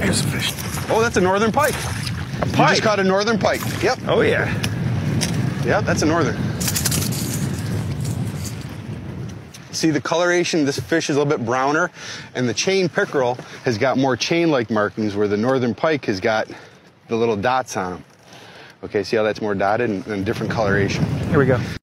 There's a fish. Oh, that's a northern pike. A pike? You just caught a northern pike. Yep. Oh, yeah. Yep, that's a northern. See the coloration, this fish is a little bit browner, and the chain pickerel has got more chain-like markings where the northern pike has got the little dots on them. Okay, see how that's more dotted and different coloration? Here we go.